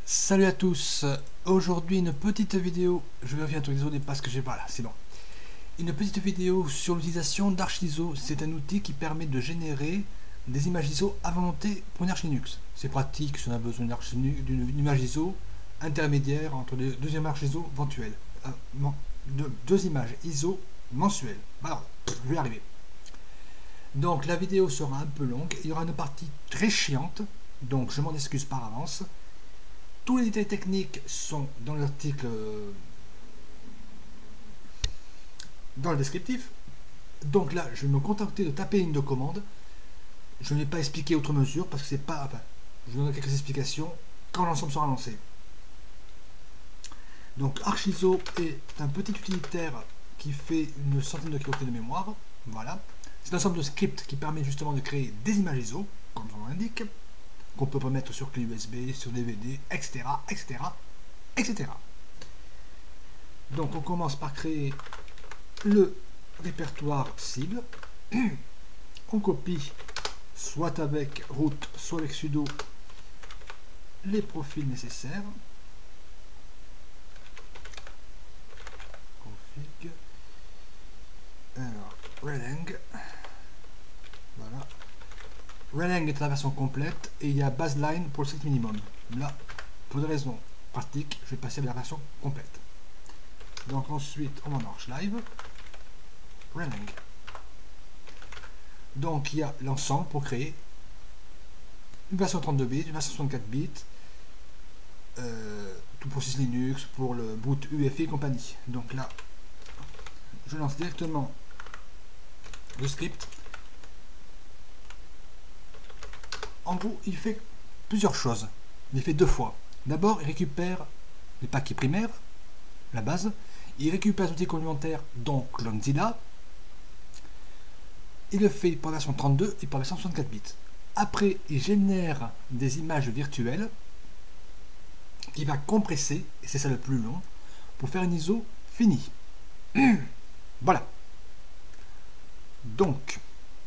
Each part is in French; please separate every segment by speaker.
Speaker 1: Salut à tous, aujourd'hui une petite vidéo, je vais revenir désolé parce que j'ai pas là, c'est bon. Une petite vidéo sur l'utilisation d'ArchISO, c'est un outil qui permet de générer des images ISO à volonté pour une Arch Linux. C'est pratique si on a besoin d'une image ISO intermédiaire entre deux images ISO mensuelles. Deux images ISO mensuelles. Alors, je vais y arriver. Donc la vidéo sera un peu longue, il y aura une partie très chiante, donc je m'en excuse par avance. Tous les détails techniques sont dans l'article, dans le descriptif. Donc là, je vais me contenter de taper une de commande. Je ne vais pas expliquer autre mesure parce que c'est pas. Enfin, je vous donnerai quelques explications quand l'ensemble sera lancé. Donc ArchISO est un petit utilitaire qui fait une centaine de kilooctets de mémoire. Voilà. C'est un ensemble de scripts qui permet justement de créer des images ISO, comme son nom l'indique, qu'on peut mettre sur clé USB, sur DVD, etc., etc., etc. Donc on commence par créer le répertoire cible. On copie, soit avec root, soit avec sudo, les profils nécessaires. Config. Alors, Relang. Voilà. Relang est la version complète et il y a baseline pour le strict minimum. Là, pour des raisons pratiques, je vais passer à la version complète. Donc ensuite, on va en Arch Live. Relang. Donc il y a l'ensemble pour créer une version 32 bits, une version 64 bits, tout pour Sys Linux, pour le boot UEFI et compagnie. Donc là, je lance directement le script. En gros, il fait plusieurs choses. Il fait deux fois. D'abord, il récupère les paquets primaires, la base. Il récupère les outils complémentaires, donc Clonezilla. Il le fait pour la version 32 et pour la version 64 bits. Après, il génère des images virtuelles qu'il va compresser, et c'est ça le plus long, pour faire une ISO finie. Voilà. Donc,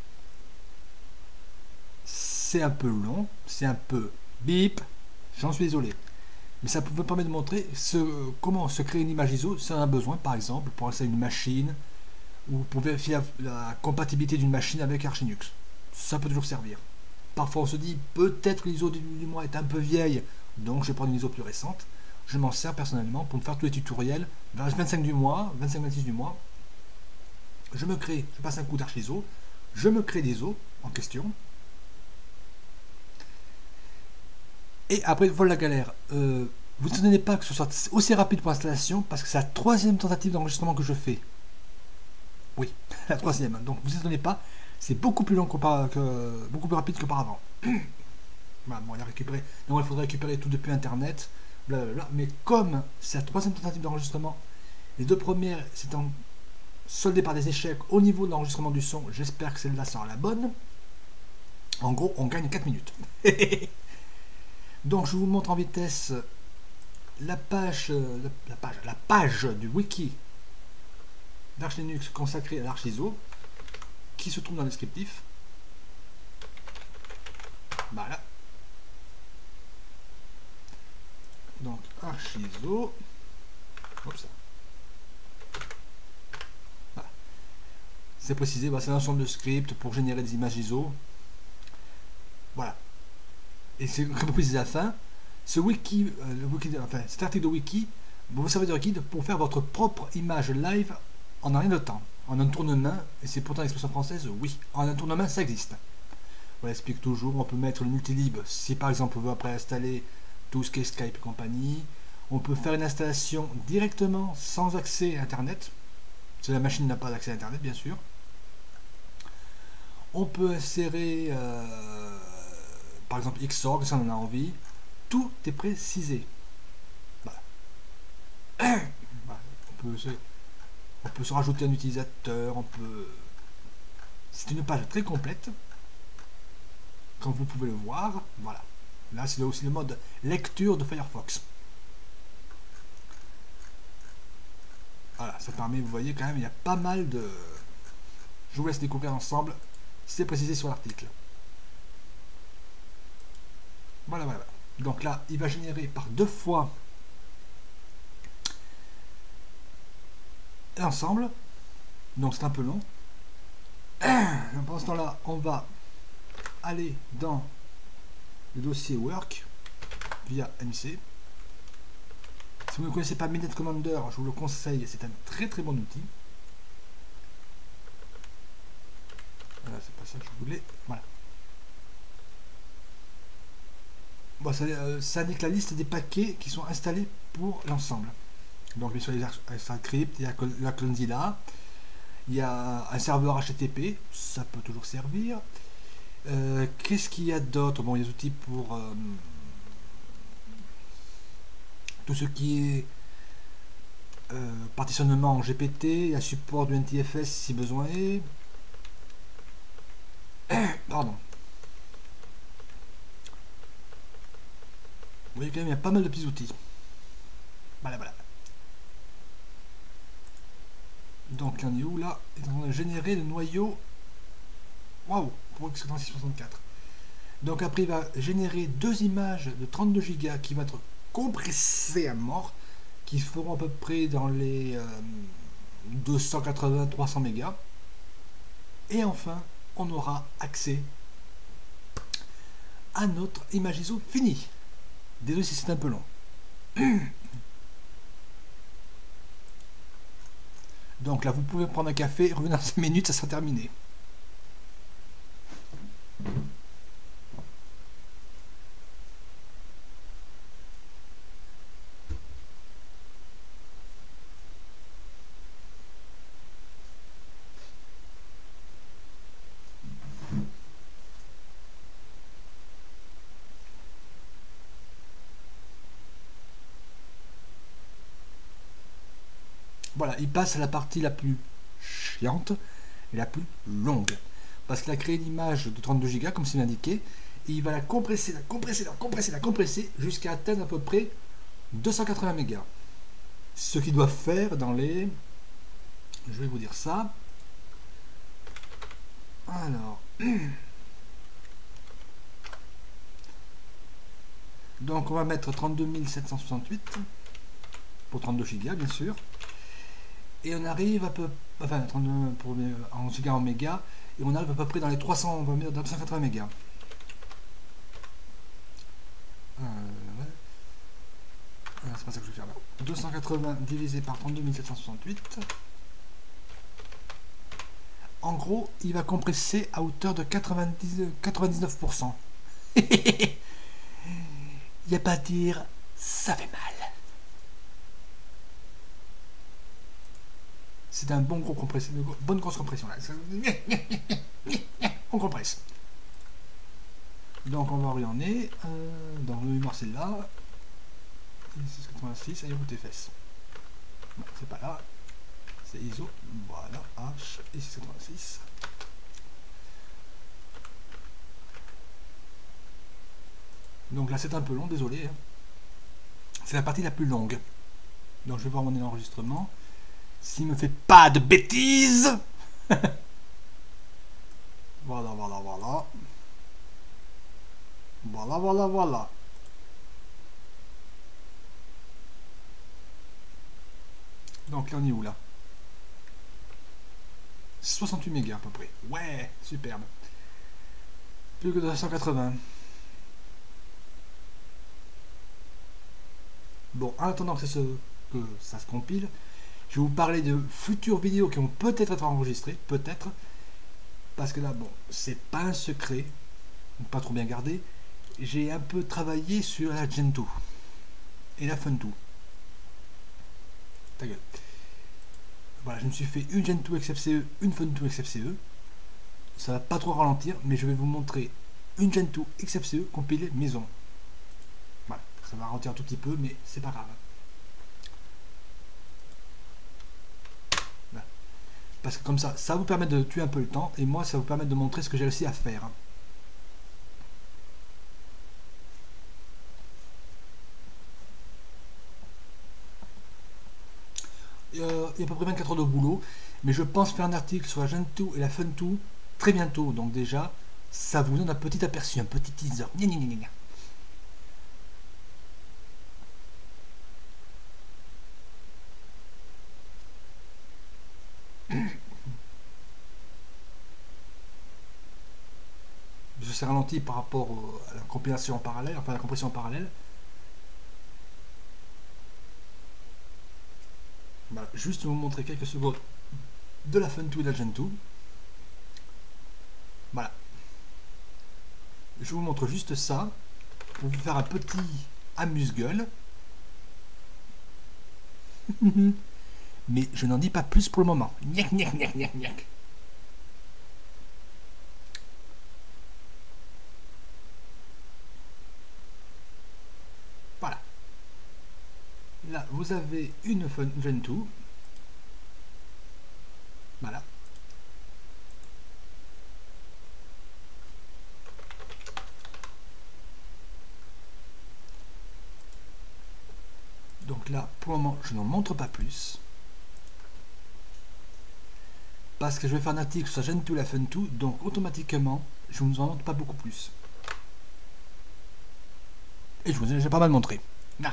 Speaker 1: c'est un peu long, c'est un peu bip, j'en suis désolé. Mais ça me permet de montrer comment se créer une image ISO si on en a besoin, par exemple, pour installer une machine, ou pour vérifier la compatibilité d'une machine avec Arch Linux. Ça peut toujours servir. Parfois on se dit, peut-être que l'ISO du mois est un peu vieille, donc je vais prendre une ISO plus récente. Je m'en sers personnellement pour me faire tous les tutoriels. Vers le 25 du mois, 25-26 du mois, je passe un coup d'Arch ISO, je me crée l'ISO en question. Et après, voilà la galère. Vous ne tenez pas que ce soit aussi rapide pour l'installation, parce que c'est la troisième tentative d'enregistrement que je fais. Oui, la troisième. Donc vous ne étonnez pas, c'est beaucoup plus long beaucoup plus rapide qu'auparavant. Voilà, bon, il faudrait récupérer tout depuis internet, blablabla. Mais comme c'est la troisième tentative d'enregistrement, les deux premières s'étant soldées par des échecs au niveau de l'enregistrement du son, j'espère que celle-là sera la bonne. En gros, on gagne 4 minutes. Donc je vous montre en vitesse la page du wiki d'Arch Linux consacré à l'ArchISO qui se trouve dans le descriptif. Voilà. Donc ArchISO. Voilà. C'est précisé, c'est l'ensemble de scripts pour générer des images ISO. Voilà. Et c'est comme précisé à la fin, cet article de wiki vous servez de guide pour faire votre propre image live en un rien de temps, en un tournement, et c'est pourtant l'expression française, oui, en un tournement ça existe. Voilà, explique toujours, on peut mettre le multilib si par exemple on veut après installer tout ce qui est Skype et compagnie. On peut faire une installation directement sans accès à internet, si la machine n'a pas d'accès à internet bien sûr. On peut insérer par exemple Xorg si on en a envie. Tout est précisé. Voilà. On peut se rajouter un utilisateur, c'est une page très complète, comme vous pouvez le voir. Voilà. Là, c'est aussi le mode lecture de Firefox. Voilà, ça permet, vous voyez quand même, il y a pas mal de... Je vous laisse découvrir ensemble, c'est précisé sur l'article. Voilà. Donc là, il va générer par 2 fois l'ensemble. Donc c'est un peu long. Pendant ce temps-là, on va aller dans le dossier Work via MC. Si vous ne connaissez pas Midnight Commander, je vous le conseille, c'est un très très bon outil. Voilà, c'est pas ça que je voulais. Voilà. Bon, ça indique la liste des paquets qui sont installés pour l'ensemble. Donc, sur les scripts, il y a la Clonezilla, il y a un serveur HTTP, ça peut toujours servir. Qu'est-ce qu'il y a d'autre? Bon, il y a des outils pour tout ce qui est partitionnement en GPT, il y a support du NTFS si besoin est. Pardon. Vous voyez quand même, il y a pas mal de petits outils. Voilà, voilà. Donc, on est où là? On a généré le noyau. Waouh, pour x8664. Donc, après, il va générer 2 images de 32 Go qui vont être compressées à mort, qui feront à peu près dans les 280-300 mégas. Et enfin, on aura accès à notre image ISO finie. Désolé si c'est un peu long. Donc là, vous pouvez prendre un café, revenir dans 5 minutes, ça sera terminé. Voilà, il passe à la partie la plus chiante et la plus longue. Parce qu'il a créé une image de 32 Go, comme c'est indiqué, et il va la compresser, la compresser, la compresser, la compresser, jusqu'à atteindre à peu près 280 mégas. Ce qu'il doit faire dans les... Je vais vous dire ça. Alors... Donc on va mettre 32 768 pour 32 Go, bien sûr. Et on arrive à peu, enfin 32 pour, en giga en méga, et on arrive à peu près dans les 300, on va mettre 280 mégas. C'est pas ça que je vais faire là. 280 divisé par 32 768. En gros, il va compresser à hauteur de 99%. Il n'y a pas à dire, ça fait mal. C'est un bon gros compresseur, une bonne grosse compression là. On compresse. Donc on va orienter. Donc le mémoire c'est là. 686, et route fesses. Non, c'est pas là. C'est ISO. Voilà. H et 686. Donc là c'est un peu long, désolé. Hein. C'est la partie la plus longue. Donc je vais voir mon enregistrement. S'il me fait pas de bêtises. Voilà, voilà, voilà. Voilà, voilà, voilà. Donc là on est où là? 68 mégas à peu près. Ouais, superbe. Plus que 280. Bon, en attendant que ça se compile, je vais vous parler de futures vidéos qui vont peut-être être enregistrées, peut-être, parce que là, bon, c'est pas un secret, pas trop bien gardé. J'ai un peu travaillé sur la Gentoo et la Funtoo. Ta gueule. Voilà, je me suis fait une Gentoo XFCE, une Funtoo XFCE. Ça va pas trop ralentir, mais je vais vous montrer une Gentoo XFCE compilée maison. Voilà, ça va ralentir un tout petit peu, mais c'est pas grave. Voilà. Parce que comme ça vous permet de tuer un peu le temps, et moi, ça vous permet de montrer ce que j'ai réussi à faire. Il y a à peu près 24 heures de boulot, mais je pense faire un article sur la Gentoo et la Funtoo très bientôt, donc déjà ça vous donne un petit aperçu, un petit teaser. c'est ralenti par rapport à la compilation en parallèle, enfin la compression en parallèle. Voilà, juste vous montrer quelques secondes de la Fun2 et de la Gen 2. Voilà. Je vous montre juste ça pour vous faire un petit amuse-gueule. Mais je n'en dis pas plus pour le moment. Gnac, gnac, gnac, gnac, gnac. Voilà. Là, vous avez une Gen 2. Voilà. Donc là, pour le moment, je n'en montre pas plus. Parce que je vais faire un article sur la Gen 2 la Fun 2, donc automatiquement, je ne vous en montre pas beaucoup plus. Et je vous ai déjà pas mal montré. Là.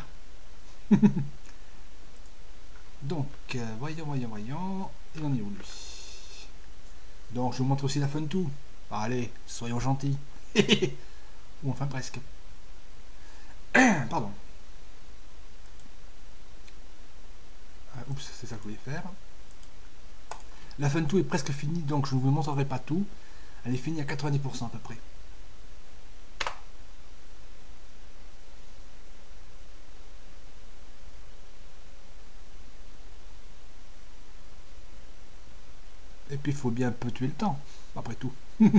Speaker 1: Donc, voyons. Et on est où lui? Donc, je vous montre aussi la Fun 2. Allez, soyons gentils. Ou enfin presque. Pardon. Oups, c'est ça que je voulais faire. La Fun 2 est presque finie, donc je ne vous montrerai pas tout. Elle est finie à 90% à peu près. Et puis il faut bien un peu tuer le temps, après tout.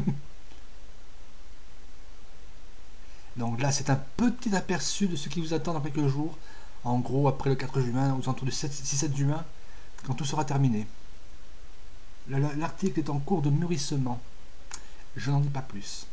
Speaker 1: Donc là, c'est un petit aperçu de ce qui vous attend dans quelques jours. En gros, après le 4 juin, aux alentours du 6-7 juin, quand tout sera terminé. L'article est en cours de mûrissement. Je n'en dis pas plus.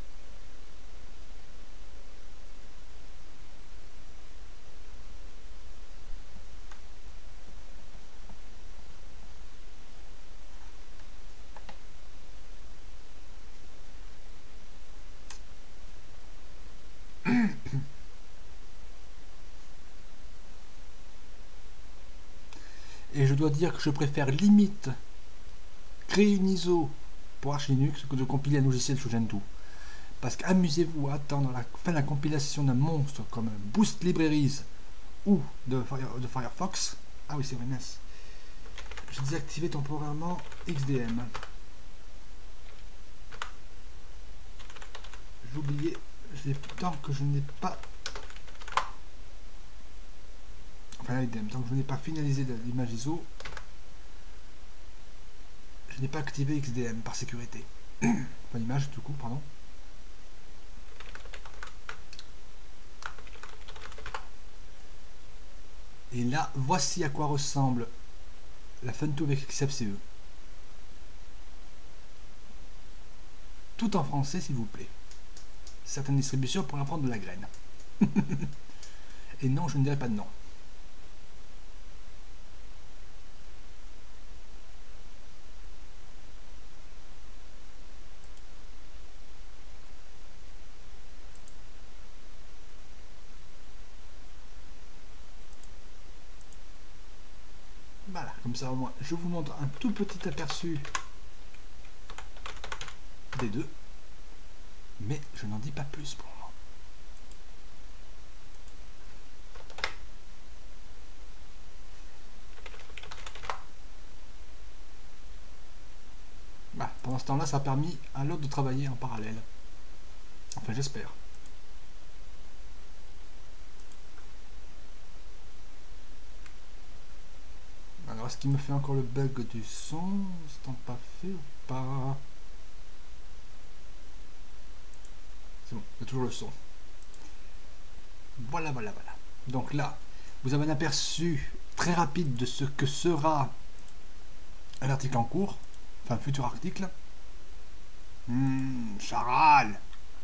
Speaker 1: Et je dois dire que je préfère limite créer une ISO pour Arch Linux que de compiler un logiciel sous Gentoo. Parce qu'amusez-vous à attendre la fin de la compilation d'un monstre comme Boost Libraries ou de Firefox. Ah oui, c'est vrai, mince. J'ai désactivé temporairement XDM. J'ai oublié, tant que je n'ai pas... Enfin, XDM, tant que je n'ai pas finalisé l'image ISO, je n'ai pas activé XDM par sécurité. Enfin, l'image tout court, pardon. Et là, voici à quoi ressemble la Fun2 avec XFCE. Tout en français, s'il vous plaît. Certaines distributions pourraient prendre de la graine. Et non, je ne dirais pas de non. Voilà, comme ça au moins, je vous montre un tout petit aperçu des deux. Mais je n'en dis pas plus pour le moment. Bah, pendant ce temps-là, ça a permis à l'autre de travailler en parallèle. Enfin, j'espère. Alors, est-ce qu'il me fait encore le bug du son? C'est pas fait ou pas? C'est bon, il y a toujours le son. Voilà. Donc là, vous avez un aperçu très rapide de ce que sera un article en cours, enfin un futur article. Charal.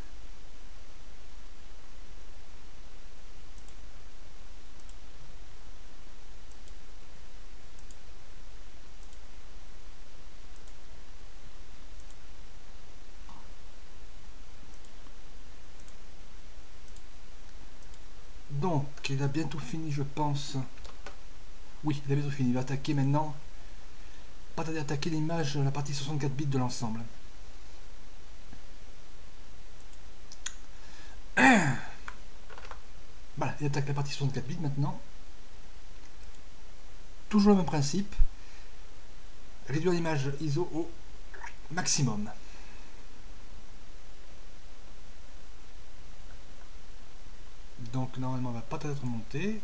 Speaker 1: Donc, il a bientôt fini, je pense. Oui, il a bientôt fini. Il va attaquer maintenant. Pas tarder à attaquer l'image, la partie 64 bits de l'ensemble. Voilà, il attaque la partie 64 bits maintenant. Toujours le même principe. Réduire l'image ISO au maximum. Donc normalement elle va pas être montée.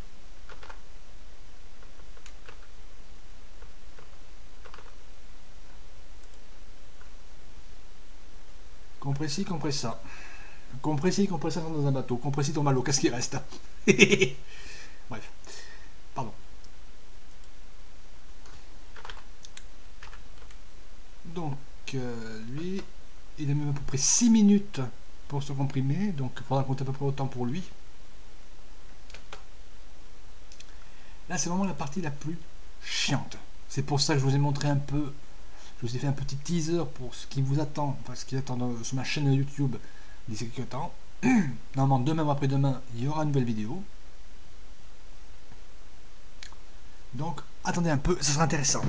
Speaker 1: Compresse-ci, compresse ça. Compresse-ci, compresse ça dans un bateau. Compresse-ci, tombe à l'eau. Qu'est-ce qui reste? Bref. Pardon. Donc, lui, il a mis à peu près 6 minutes pour se comprimer. Donc, il faudra compter à peu près autant pour lui. Là, c'est vraiment la partie la plus chiante. C'est pour ça que je vous ai montré un peu. Je vous ai fait un petit teaser pour ce qui vous attend. Enfin, ce qui attend sur ma chaîne YouTube d'ici quelques temps. Normalement, demain ou après-demain, il y aura une nouvelle vidéo. Donc, attendez un peu, ça sera intéressant.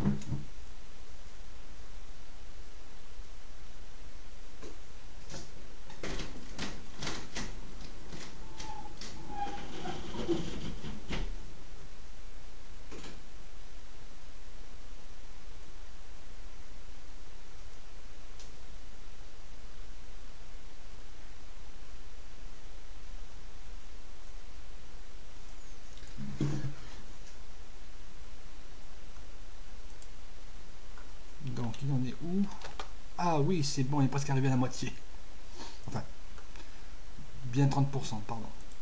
Speaker 1: Donc, il en est où? Ah oui, c'est bon, il est presque arrivé à la moitié. Enfin, bien 30%, pardon.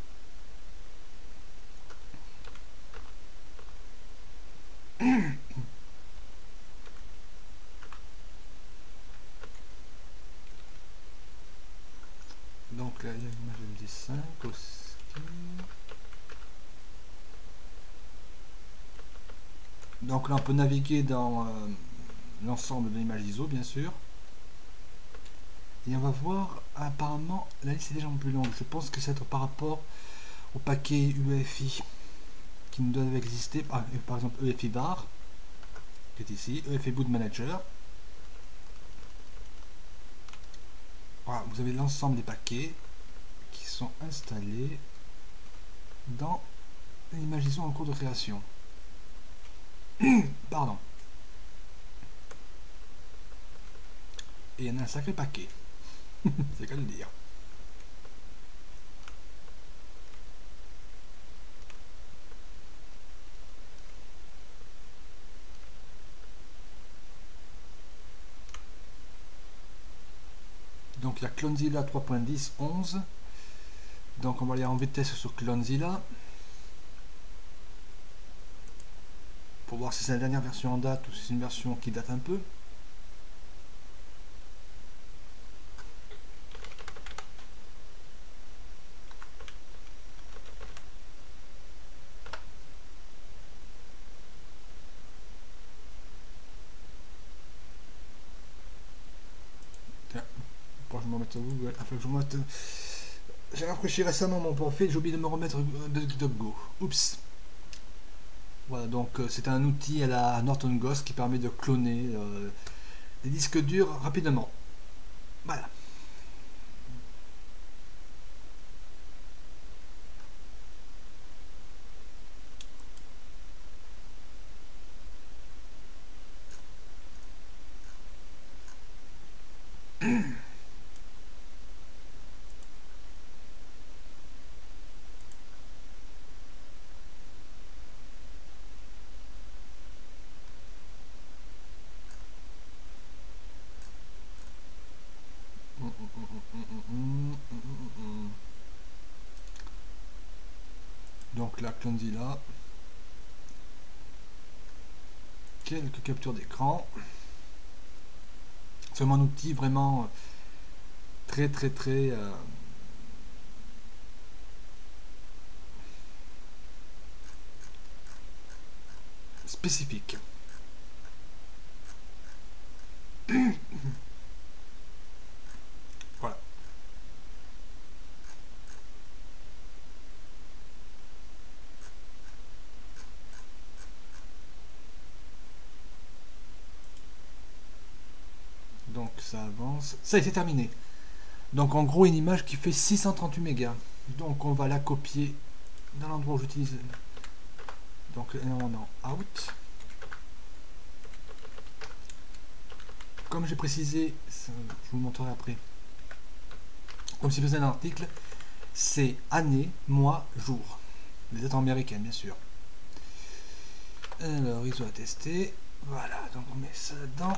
Speaker 1: Donc là, il y a l'image de 5 aussi. Donc là, on peut naviguer dans l'ensemble de l'image ISO, bien sûr. Et on va voir, apparemment, la liste est déjà plus longue. Je pense que c'est par rapport au paquet UEFI qui nous doivent exister. Par exemple, EFI bar, qui est ici, EFI boot manager. Voilà, vous avez l'ensemble des paquets qui sont installés dans l'image ISO en cours de création. Pardon. Et il y en a un sacré paquet. C'est qu'à le dire. Donc il y a Clonezilla 3.10.11. Donc on va aller en vitesse sur Clonezilla pour voir si c'est la dernière version en date ou si c'est une version qui date un peu. Je me remette à Google. Enfin, je me remette. J'ai rafraîchi récemment mon profil, j'ai oublié de me remettre de DuckDuckGo. Oups. Voilà, donc c'est un outil à la Norton Ghost qui permet de cloner des disques durs rapidement. Voilà. Donc la Clonezilla. Quelques captures d'écran. C'est un outil vraiment très spécifique. Voilà. Donc ça avance. Ça, c'est terminé. Donc en gros, une image qui fait 638 mégas. Donc on va la copier dans l'endroit où j'utilise donc l'élément dans out. Comme j'ai précisé, je vous montrerai après, comme si faisait un article, c'est année, mois, jour. Les dates américaines, bien sûr. Alors, ISO à tester. Voilà, donc on met ça dedans.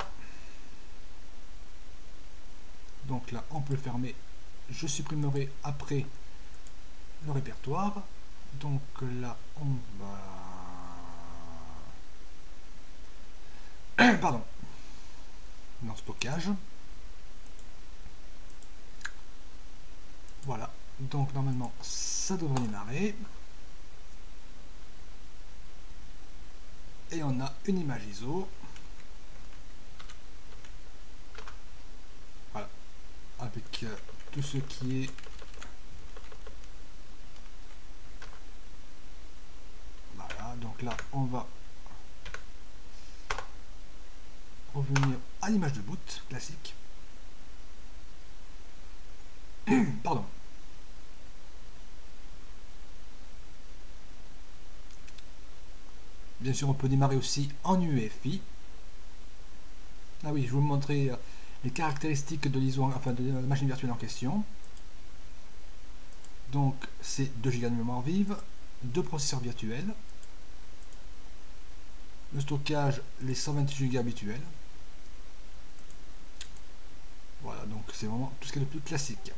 Speaker 1: Donc là, on peut le fermer. Je supprimerai après le répertoire. Donc là, on va... Pardon. Dans stockage. Voilà. Donc normalement, ça devrait démarrer. Et on a une image ISO. Voilà. Avec tout ce qui est... Voilà. Donc là, on va revenir à l'image de boot classique. Pardon. Bien sûr, on peut démarrer aussi en UEFI. Ah oui, je vais vous montrer les caractéristiques de l'ISO, enfin de la machine virtuelle en question. Donc, c'est 2 Go de mémoire vive, 2 processeurs virtuels, le stockage, les 128 Go habituels. Voilà, donc c'est vraiment tout ce qui est le plus classique.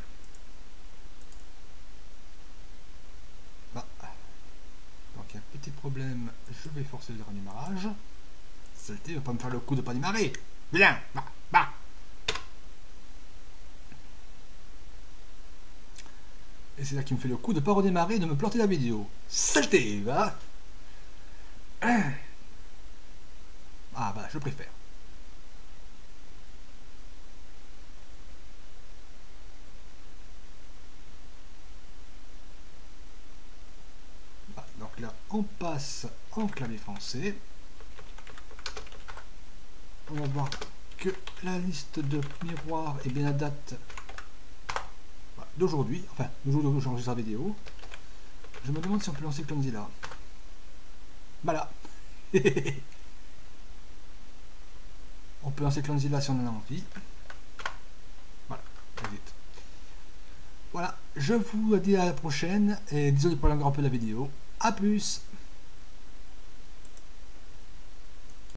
Speaker 1: Bah. Donc, il y a un petit problème, je vais forcer le redémarrage. Saleté, va pas me faire le coup de pas démarrer. Bien, bah. Et c'est là qu'il me fait le coup de pas redémarrer et de me planter la vidéo. Saleté, va. Ah bah, je préfère. Voilà, donc là, on passe en clavier français. On va voir que la liste de miroirs est bien la date d'aujourd'hui, enfin d'aujourd'hui où j'enregistre la vidéo. Je me demande si on peut lancer Clonezilla. Voilà. On peut lancer Clonezilla si on en a envie. Voilà, vite. Voilà, je vous dis à la prochaine et désolé pour l'enlever un peu la vidéo. A plus.